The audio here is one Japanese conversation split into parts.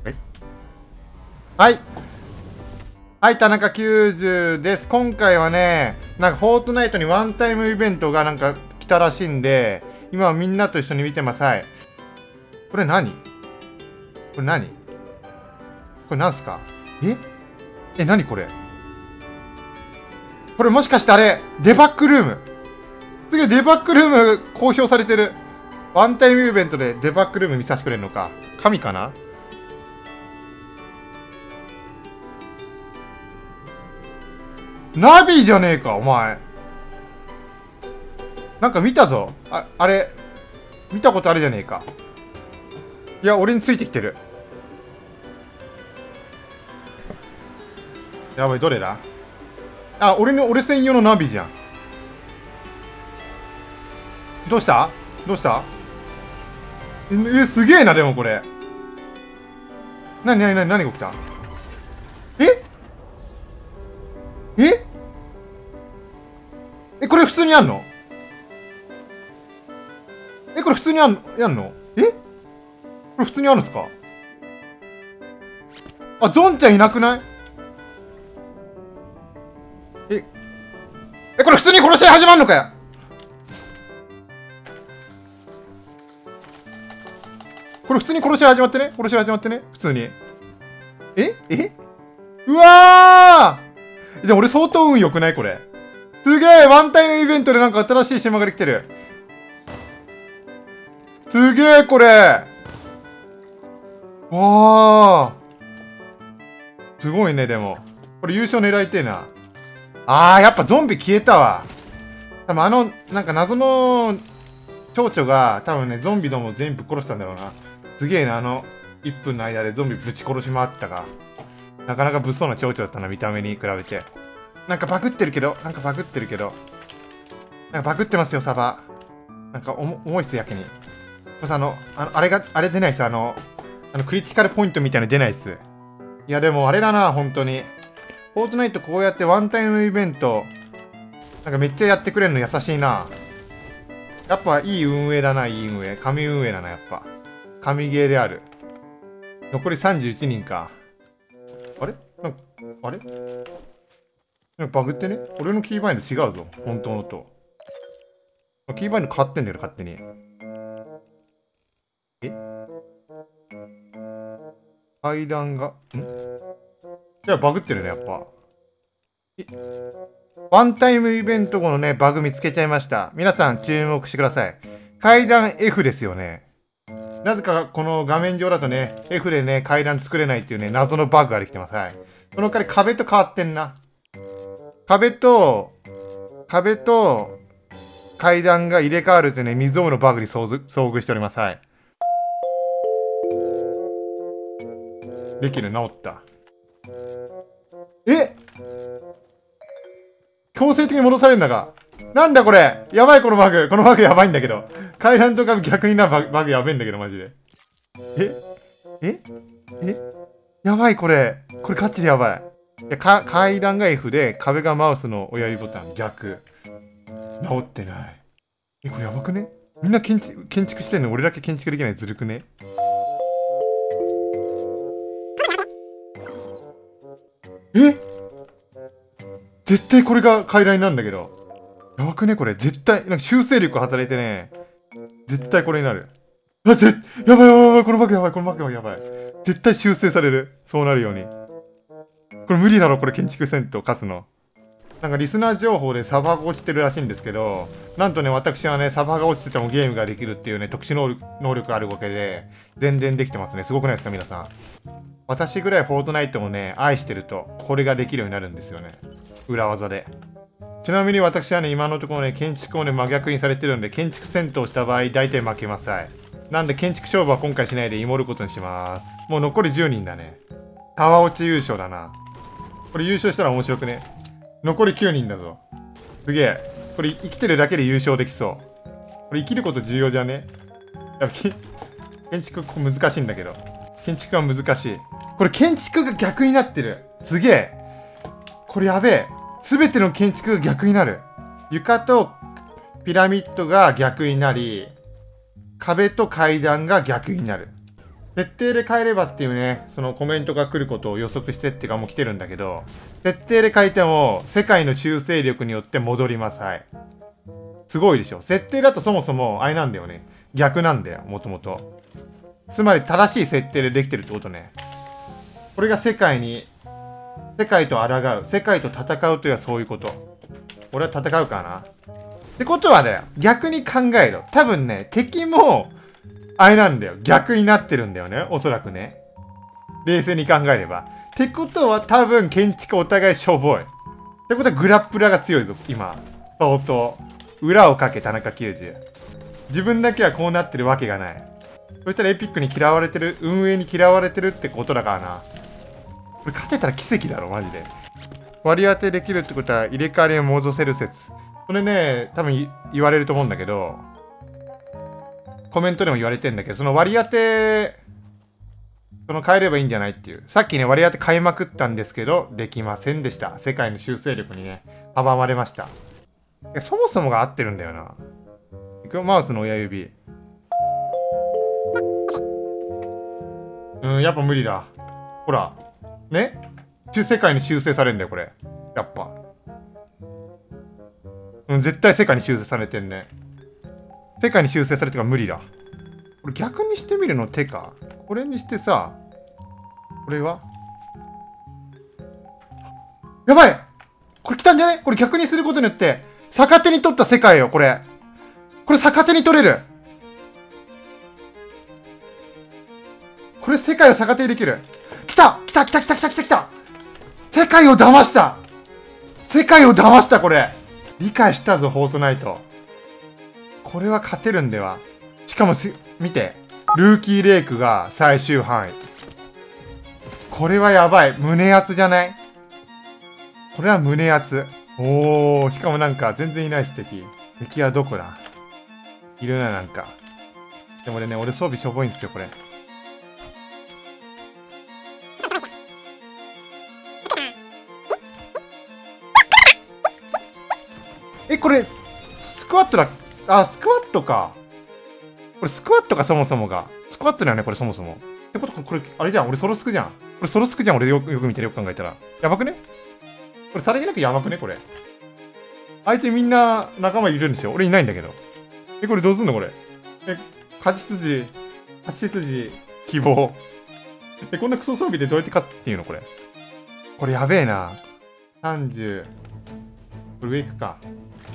はい。はい、田中90です。今回はね、なんかフォートナイトにワンタイムイベントがなんか来たらしいんで、今はみんなと一緒に見てます。はい。これ何？これ何？これなんすか？何これ？これもしかしてあれ、デバッグルーム。次はデバッグルーム公表されてる。ワンタイムイベントでデバッグルーム見させてくれるのか。神かな？ナビじゃねえか、お前。なんか見たぞ。あれ、見たことあるじゃねえか。いや、俺についてきてる。やばい、どれだ？俺専用のナビじゃん。どうした？すげえな、でもこれ。何が起きた？これ普通にやんの？これ普通にやんの？これ普通にあるんすか？ゾンちゃんいなくない？これ普通に殺し合い始まんのかよ。これ普通に殺し合い始まってね。普通に。うわー！じゃあ俺相当運良くない？これ。すげえ！ワンタイムイベントでなんか新しい島ができてる。すげえこれ！わー！すごいね、でも。これ優勝狙いてえな。やっぱゾンビ消えたわ。多分なんか謎の蝶々が多分ね、ゾンビども全部殺したんだろうな。すげえな、1分の間でゾンビぶち殺し回ったが。なかなか物騒な蝶々だったな、見た目に比べて。なんかバグってるけど。なんかバグってますよ、サバ。なんか重いっす、やけに。あれ出ないっす、クリティカルポイントみたいなの出ないっす。いや、でもあれだな、本当に。フォートナイトこうやってワンタイムイベント、なんかめっちゃやってくれるの優しいな。やっぱいい運営だな、いい運営。神運営だな、やっぱ。神ゲーである。残り31人か。あれなんかバグってね？俺のキーバインド違うぞ。本当のと。キーバインド変わってんだよ、勝手に。階段が、じゃあバグってるね、やっぱ。ワンタイムイベント後のね、バグ見つけちゃいました。皆さん注目してください。階段 F ですよね。なぜかこの画面上だとね、F でね、階段作れないっていうね、謎のバグができてます。はい。その代わり壁と変わってんな。壁と階段が入れ替わるというね、未曾有のバグに遭遇しております。はい。できる、治った。強制的に戻されるんだが。なんだこれ！やばい、このバグやばいんだけど。階段とか逆になバグやべえんだけど、マジで。やばい、これガチでやばい。階段が F で、壁がマウスの親指ボタン、逆。治ってない。これやばくね？みんな建築してんの？俺だけ建築できない？ずるくね？絶対これが階段なんだけど。やばくねこれ。絶対、なんか修正力働いてね。絶対これになる。やばい。このバグやばい。絶対修正される。そうなるように。これ無理だろ、これ建築戦闘勝つの。なんかリスナー情報でサーバーが落ちてるらしいんですけど、なんとね、私はね、サーバーが落ちててもゲームができるっていうね、特殊能力があるわけで、全然できてますね。すごくないですか、皆さん。私ぐらいフォートナイトもね、愛してると、これができるようになるんですよね。裏技で。ちなみに私はね、今のところね、建築をね、真逆にされてるんで、建築戦闘した場合、大体負けます。はい。なんで、建築勝負は今回しないで、イモることにします。もう残り10人だね。タワー落ち優勝だな。これ優勝したら面白くね？残り9人だぞ。すげえ。これ生きてるだけで優勝できそう。これ生きること重要じゃね？やっぱ建築難しいんだけど。建築は難しい。これ建築が逆になってる。すげえ。これやべえ。すべての建築が逆になる。床とピラミッドが逆になり、壁と階段が逆になる。 設定で変えればっていうね、そのコメントが来ることを予測してっていうかもう来てるんだけど、設定で変えても世界の修正力によって戻ります。はい。すごいでしょ。設定だとそもそもあれなんだよね。逆なんだよ、もともと。つまり正しい設定でできてるってことね。これが世界と抗う、世界と戦うというのはそういうこと。俺は戦うかな。ってことはだよ、逆に考えろ。多分ね、敵も、あれなんだよ。逆になってるんだよね。おそらくね。冷静に考えれば。ってことは多分建築お互いしょぼい。ってことはグラップラーが強いぞ、今。相当。裏をかけ田中90。自分だけはこうなってるわけがない。そしたらエピックに嫌われてる、運営に嫌われてるってことだからな。これ勝てたら奇跡だろ、マジで。割り当てできるってことは入れ替わりを戻せる説。これね、多分言われると思うんだけど、コメントでも言われてんだけど、その割り当て、変えればいいんじゃないっていう。さっきね、割り当て変えまくったんですけど、できませんでした。世界の修正力にね、阻まれました。いや、そもそもが合ってるんだよな。いくよ、マウスの親指。やっぱ無理だ。ほら。ね、世界に修正されるんだよ、これ。やっぱ。絶対世界に修正されてんね。世界に修正されてるから無理だ。これ逆にしてみるの手か。これにしてさ、これはやばい、これ来たんじゃね？これ逆にすることによって、逆手に取った世界よ、これ。これ逆手に取れる。これ世界を逆手にできる。来た来た来た来た来た来た来た、世界を騙した、世界を騙した、これ。理解したぞ、フォートナイト。これは勝てるんでは。しかも見て。ルーキーレイクが最終範囲。これはやばい。胸圧じゃない？これは胸圧。おー、しかもなんか全然いないし敵。敵はどこだ？いるな、なんか。でも俺装備しょぼいんすよ、これ。これ、スクワットだ。あ、スクワットか。これスクワットか、そもそもが。スクワットだよね、これそもそも。ってことか、これ、あれじゃん。俺ソロスクじゃん。これソロスクじゃん。俺よく見てよく考えたら。やばくね？これさりげなくやばくねこれ。相手みんな仲間いるんでしょ？俺いないんだけど。これどうすんのこれ。勝ち筋、希望。こんなクソ装備でどうやって勝つっていうのこれ。これやべえな。30。これ上行くか。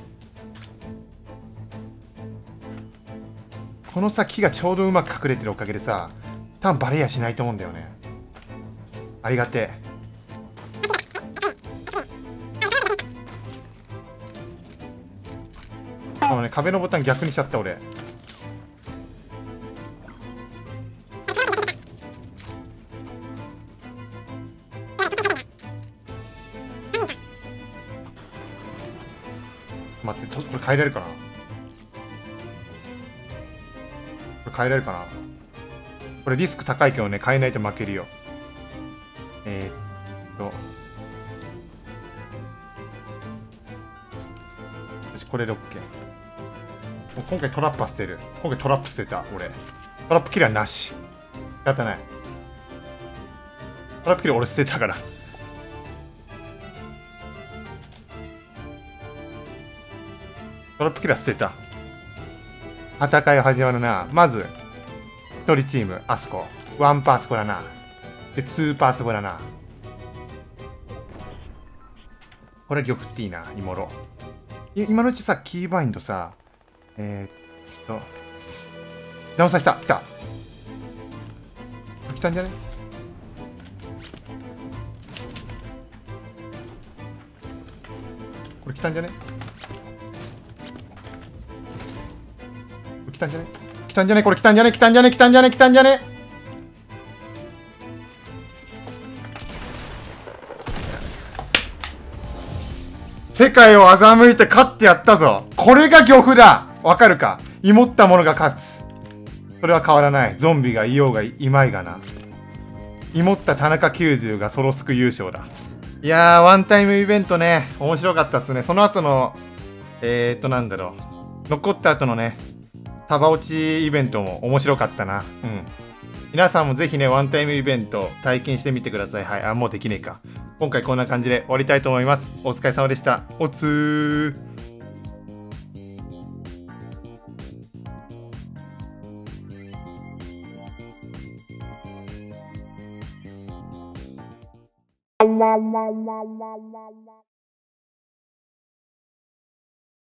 このさ、木がちょうどうまく隠れてるおかげでさ、多分バレやしないと思うんだよね。ありがてえ。壁のボタン逆にしちゃった俺。待って、これ変えられるかな？これ変えられるかな？これリスク高いけどね、変えないと負けるよ。よし、これで OK。今回トラップは捨てる。今回トラップ捨てた、俺。トラップキラーなし。仕方ない。トラップキラー俺捨てたから。トラップキラー捨てた。戦いが始まるな。まず、1人チーム、あそこ。1パーそこだな。で、2パーそこだな。これギョフティーな、イモロ。今のうちさ、キーバインドさ、ダウンさせた。来た。来たんじゃね？これ来たんじゃね？来たんじゃね？来たんじゃね？これ来たんじゃね？来たんじゃね？来たんじゃね？来たんじゃね？世界を欺いて勝ってやったぞ。これが漁夫だ。わかるか？芋った者が勝つ。それは変わらない。ゾンビがいようがいまいがな。芋った田中90がソロスク優勝だ。いやー、ワンタイムイベントね、面白かったっすね。その後の、なんだろう。残った後のね、タバ落ちイベントも面白かったな。うん。 皆さんもぜひね、ワンタイムイベント体験してみてください。はい。あ、もうできねえか。今回こんな感じで終わりたいと思います。お疲れ様でした。おつー。